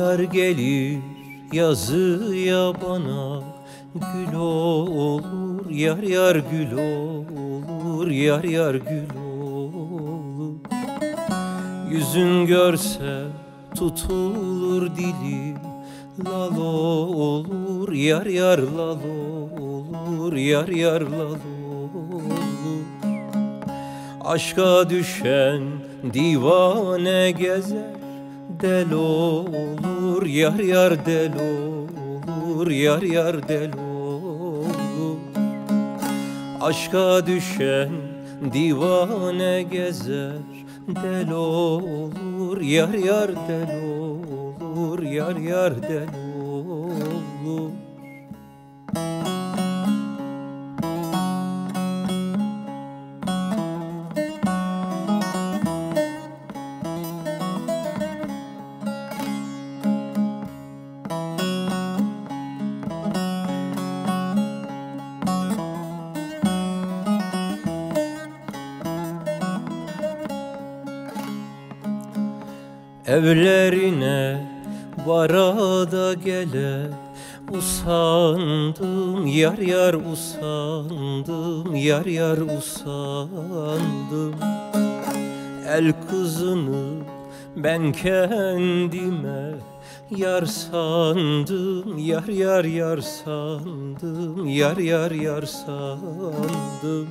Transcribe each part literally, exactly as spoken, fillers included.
Bahar gelir yazıya bana, gül olur yar yar gül olur, yar yar gül olur. Yüzün görse tutulur dilim, lal olur yar yar lal olur, yar yar lal olur. Aşka düşen divane gezer, del olur yar yar del olur, yar yar del olur. Aşka düşen divane gezer, del olur yar yar del olur, yar yar del olur. Evlerine varada gele, usandım yar yar usandım, yar yar usandım. El kızını ben kendime yar sandım, yar yar yar sandım, yar yar yar sandım.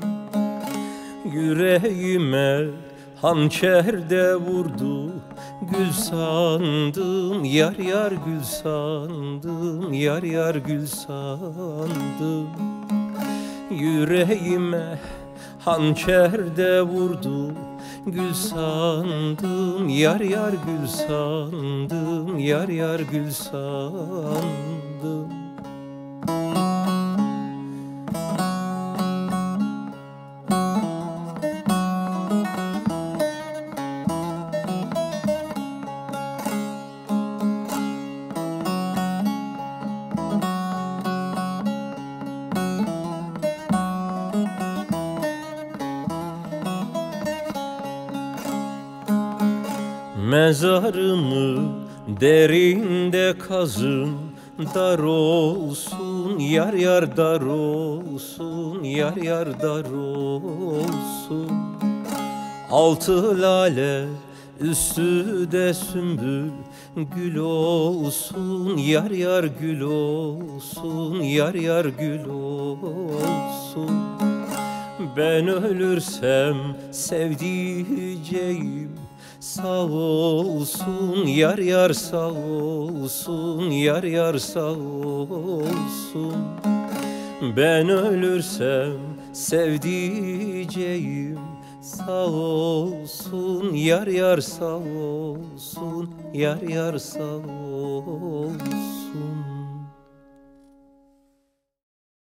Yüreğime hançer de vurdu, gül sandım, yar yar gül sandım, yar yar gül sandım. Yüreğime hançer de vurdu, gül sandım, yar yar gül sandım, yar yar gül sandım. Mezarımı derinde kazın, dar olsun yar yar dar olsun, yar yar dar olsun. Altı lale üstü de sümbül, gül olsun yar yar gül olsun, yar yar gül olsun. Ben ölürsem sevdiceğim sağ olsun yar yar sağ olsun, yar yar sağ olsun. Ben ölürsem sevdiceğim sağ olsun, yar yar sağ olsun, yar yar sağ olsun.